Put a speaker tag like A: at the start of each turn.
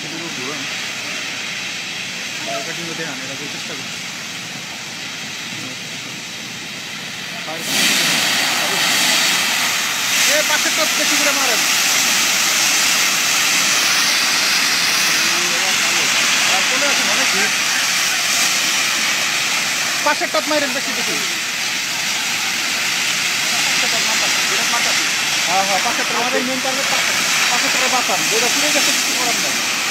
A: সেগুলো ঘুরান এটা কিন্তু দেখান এটা চেষ্টা করুন পাশের টপ বেশি করে মারেন চলে আসুন অনেক পাশের টপ মারেন বেশি বেশি হ্যাঁ হ্যাঁ পাশের আমাদের মেন টার্গেট পাশের টপে বাঁচান যেটা ফিরে গেছে কিছু করার নাই